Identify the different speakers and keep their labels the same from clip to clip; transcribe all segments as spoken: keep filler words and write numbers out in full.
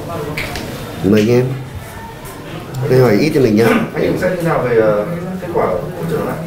Speaker 1: Mời anh em. Đây hỏi ít thì mình nhá.
Speaker 2: Anh nhận xét như nào về uh, kết quả của trận đấu này?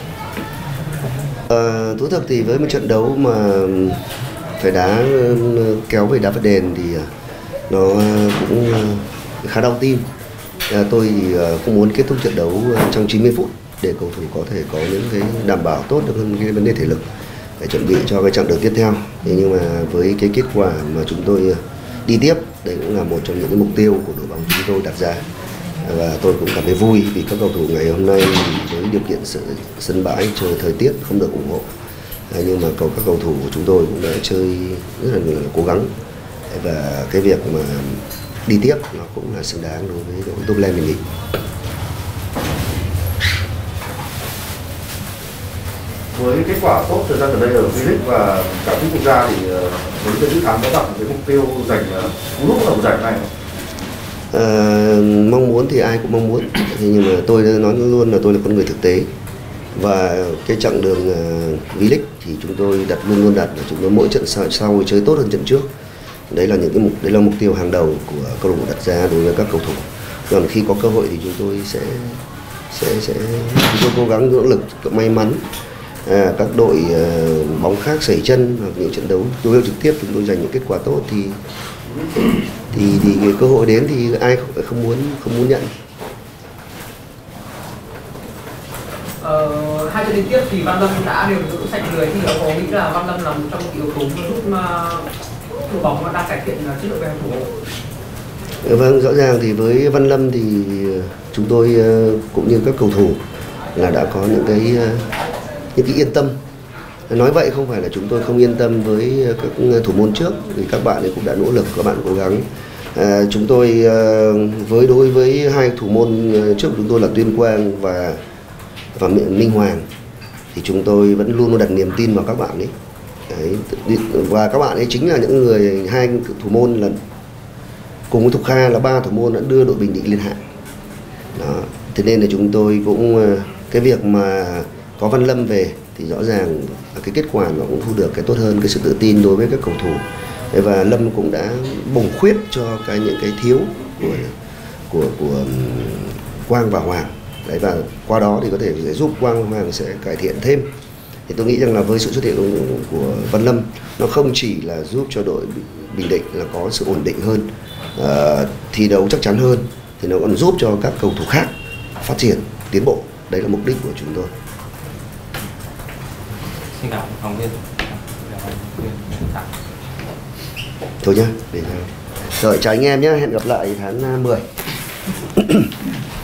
Speaker 1: Uh, thú thực thì với một trận đấu mà phải đá kéo về đá phạt đền thì nó cũng khá đau tim. À, tôi thì cũng muốn kết thúc trận đấu trong chín mươi phút để cầu thủ có thể có những cái đảm bảo tốt được hơn cái vấn đề thể lực để chuẩn bị cho cái chặng đường tiếp theo. Thế nhưng mà với cái kết quả mà chúng tôi đi tiếp, đây cũng là một trong những cái mục tiêu của đội bóng chúng tôi đặt ra. Và tôi cũng cảm thấy vui vì các cầu thủ ngày hôm nay với điều kiện sân bãi trời thời tiết không được ủng hộ, nhưng mà cầu các cầu thủ của chúng tôi cũng đã chơi rất là cố gắng, và cái việc mà đi tiếp nó cũng là xứng đáng đối với đội top lên mình nghĩ.
Speaker 2: Với kết quả tốt thời gian gần đây ở V-League và cả cúp quốc gia thì với cái dự án có đặt cái mục tiêu giành cú đúc ở giải này không?
Speaker 1: À, mong muốn thì ai cũng mong muốn, nhưng mà tôi nói luôn là tôi là con người thực tế, và cái chặng đường uh, V-League thì chúng tôi đặt luôn luôn đặt là chúng tôi mỗi trận sau, sau chơi tốt hơn trận trước. Đấy là những cái mục đấy là mục tiêu hàng đầu của câu lạc bộ đặt ra đối với các cầu thủ. Còn khi có cơ hội thì chúng tôi sẽ sẽ sẽ chúng tôi cố gắng nỗ lực may mắn. À, các đội uh, bóng khác sẩy chân hoặc những trận đấu đối với trực tiếp chúng tôi giành những kết quả tốt thì thì thì cái cơ hội đến thì ai không, không muốn không muốn nhận.
Speaker 3: Ờ, hai trận liên tiếp thì Văn Lâm đã đều giữ sạch lưới, thì có nghĩ là Văn Lâm là một trong những yếu tố giúp đội bóng đang cải thiện chất lượng về hàng thủ môn?
Speaker 1: Vâng, rõ ràng thì với Văn Lâm thì chúng tôi cũng như các cầu thủ là đã có những cái những cái yên tâm. Nói vậy không phải là chúng tôi không yên tâm với các thủ môn trước, vì các bạn ấy cũng đã nỗ lực, các bạn cố gắng. À, chúng tôi với đối với hai thủ môn trước của chúng tôi là Tuyên Quang và và Minh Hoàng thì chúng tôi vẫn luôn luôn đặt niềm tin vào các bạn ấy. Đấy, và các bạn ấy chính là những người hai thủ môn là cùng với Thục Kha là ba thủ môn đã đưa đội Bình Định lên hạng. Đó, thế nên là chúng tôi cũng cái việc mà có Văn Lâm về thì rõ ràng cái kết quả nó cũng thu được cái tốt hơn, cái sự tự tin đối với các cầu thủ. Và Lâm cũng đã bổ khuyết cho cái những cái thiếu của của của Quang và Hoàng. Đấy, và qua đó thì có thể sẽ giúp Quang và Hoàng sẽ cải thiện thêm. Thì tôi nghĩ rằng là với sự xuất hiện của, của Văn Lâm, nó không chỉ là giúp cho đội Bình Định là có sự ổn định hơn, uh, thi đấu chắc chắn hơn, thì nó còn giúp cho các cầu thủ khác phát triển, tiến bộ. Đấy là mục đích của chúng tôi.
Speaker 4: Xin cảm ơn phóng viên.
Speaker 1: Thôi nhá, để rồi chào anh em nhé, hẹn gặp lại tháng mười.